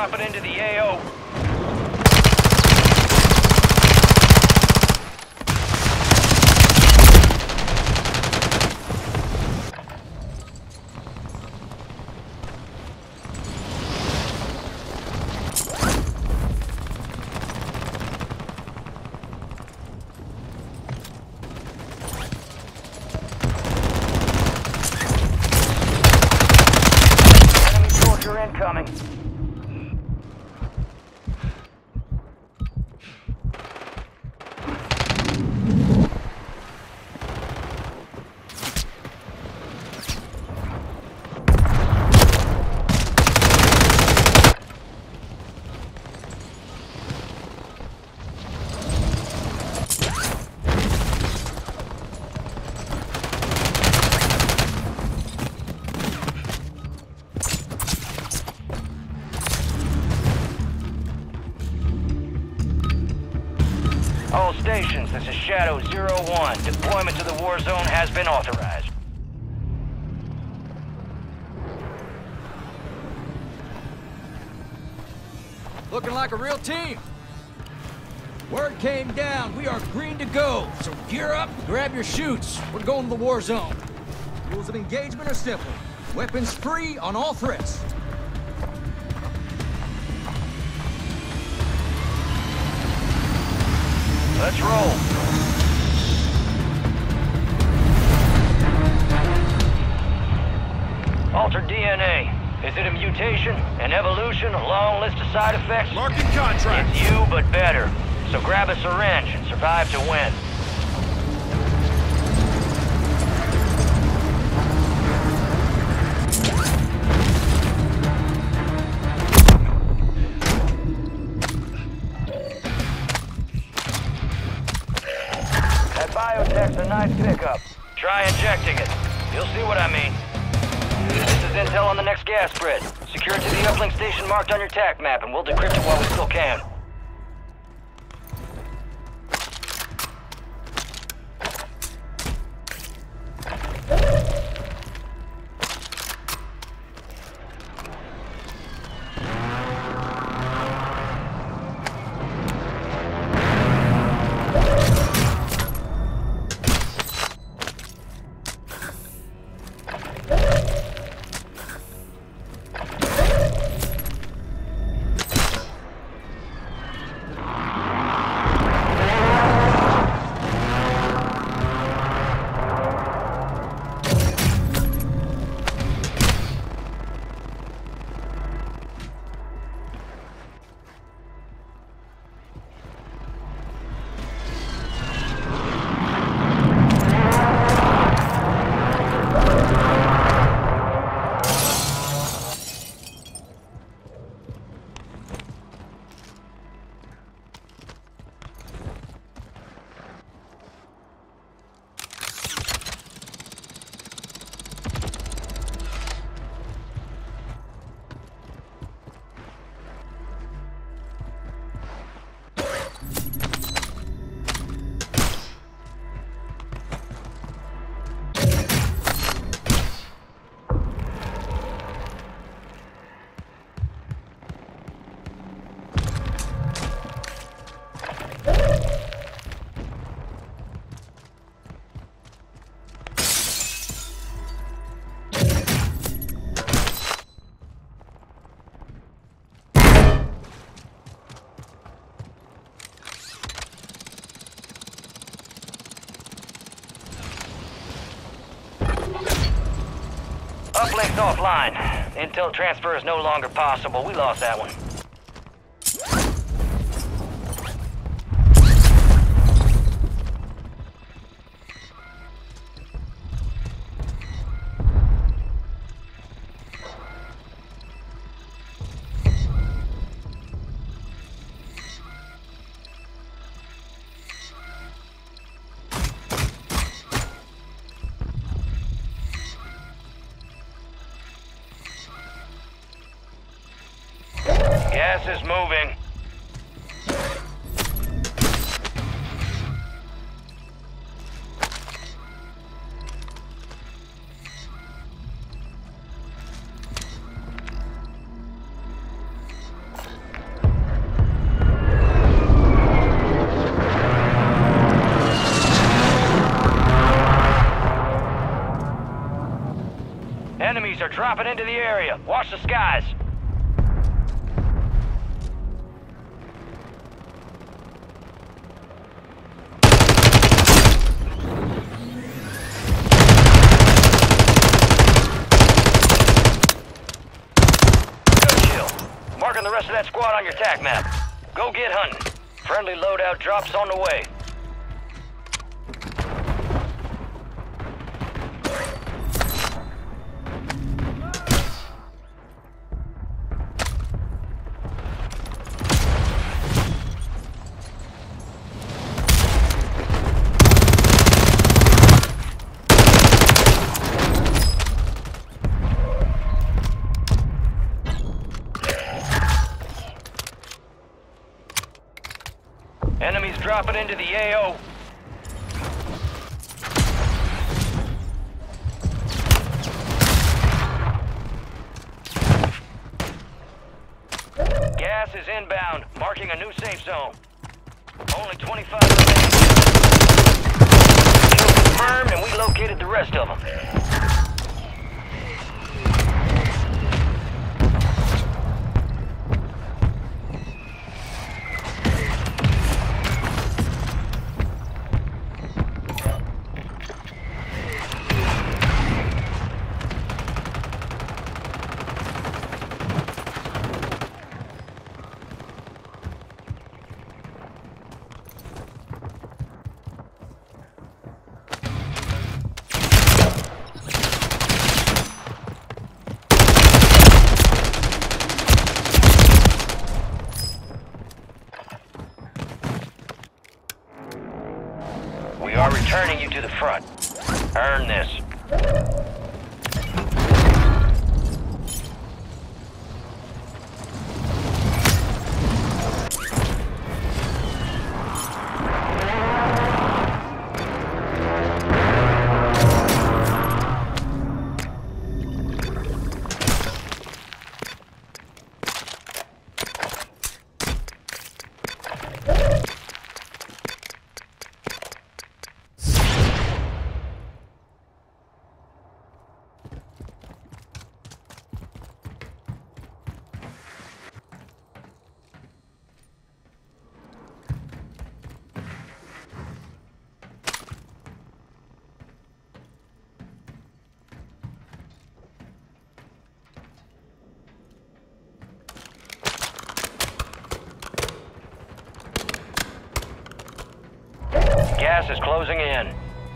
dropping into the AO. Incoming. All stations, this is Shadow 01. Deployment to the war zone has been authorized. Looking like a real team. Word came down. We are green to go. So gear up, grab your chutes. We're going to the war zone. Rules of engagement are simple. Weapons free on all threats. Let's roll. Altered DNA. Is it a mutation, an evolution, a long list of side effects? Marking contract. It's you, but better. So grab a syringe and survive to win. Biotech's a nice pickup. Try injecting it. You'll see what I mean. This is intel on the next gas spread. Secure it to the uplink station marked on your TAC map, and we'll decrypt it while we still can. Uplink's offline. Intel transfer is no longer possible. We lost that one. Gas is moving. dropping into the area. Watch the skies. Good kill. Marking the rest of that squad on your TAC map. Go get hunting. Friendly loadout drops on the way. Enemies dropping into the AO. Gas is inbound, marking a new safe zone. Only 25 remaining. Kill confirmed, and we located the rest of them. We are returning you to the front. Earn this. Gas is closing in.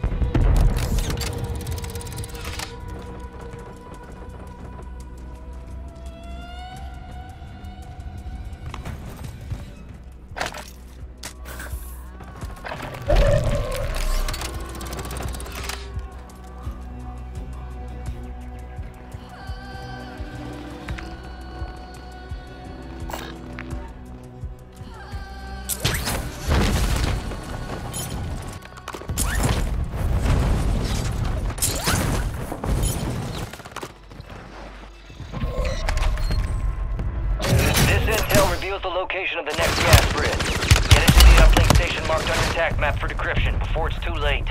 The location of the next gas grid. Get it to the uplink station marked on your TAC map for decryption before it's too late.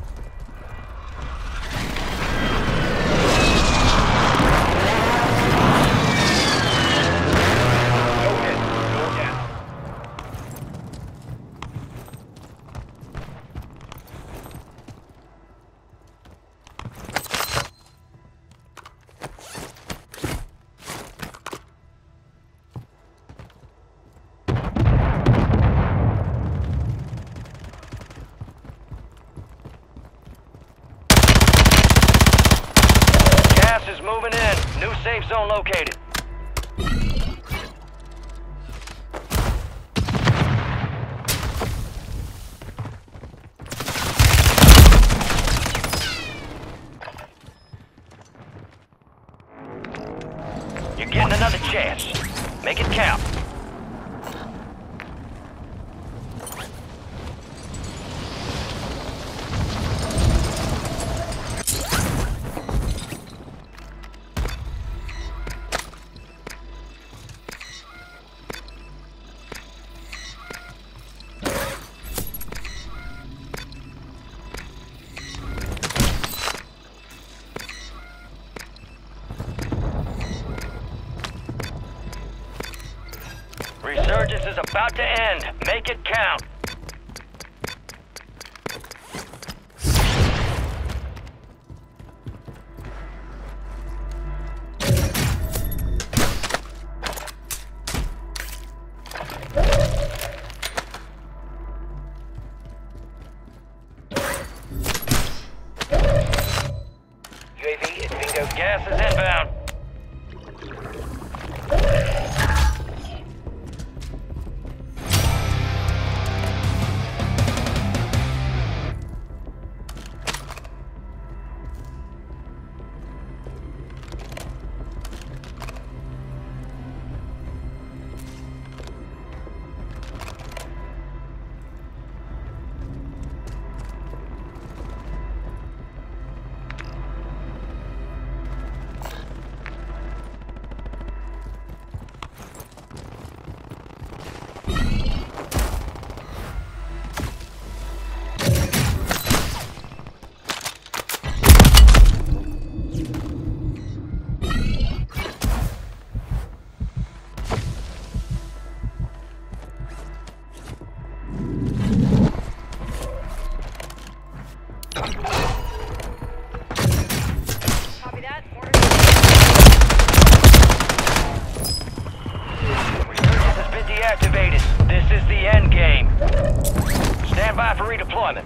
Is moving in. New safe zone located. You're getting another chance. Make it count. resurgence is about to end. Make it count. UAV is bingo. Gas is inbound. Copy that. Resurgence has been deactivated. This is the end game. Stand by for redeployment.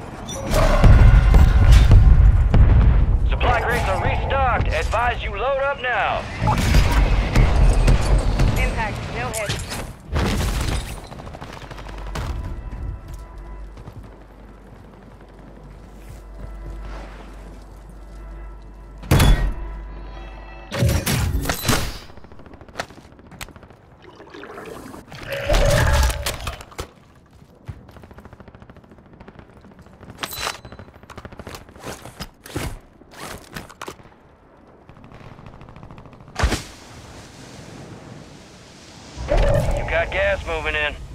Supply crates are restocked. Advise you load up now. Impact. No hits. You got gas moving in.